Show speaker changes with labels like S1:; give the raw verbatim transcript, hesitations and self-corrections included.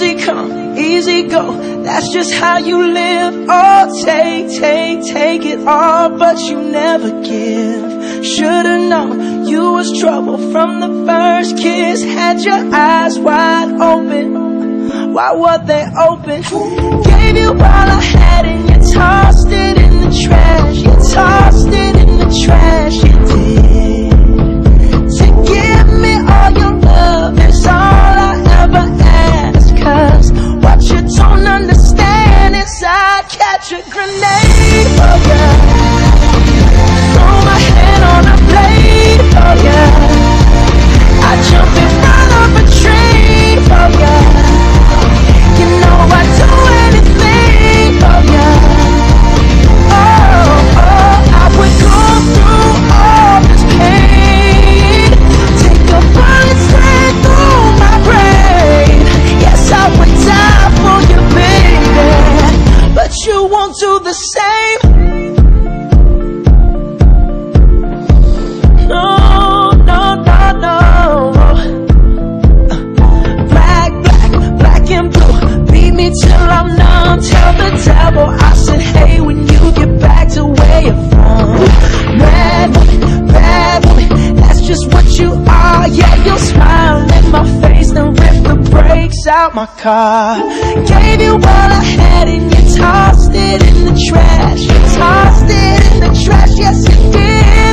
S1: Easy come, easy go, that's just how you live. Oh, take, take, take it all, but you never give. Should've known you was trouble from the first kiss. Had your eyes wide open, why were they open? Gave you all I had and you tossed it in the trash. You tossed it in the trash, you did. To give me all your love is all I ever ask. Cause what you don't understand is I'd catch a grenade for ya, throw my hand on a blade for ya, I'd jump in front of a train for ya. You know I'd do anything for ya. Oh, oh, I would go through all this pain, take a bullet straight through my brain. Yes, I would die for you, baby, but you won't do the same. No, no, no, no. Black, black, black and blue, beat me till I'm numb. Tell the devil I said hey when you get back to where you're from. Bad boy, bad boy, that's just what you are. Yeah, you'll smile in my face, then rip the brakes out my car. Gave you all I had and you tossed it in the trash. You tossed it in the trash, yes you did.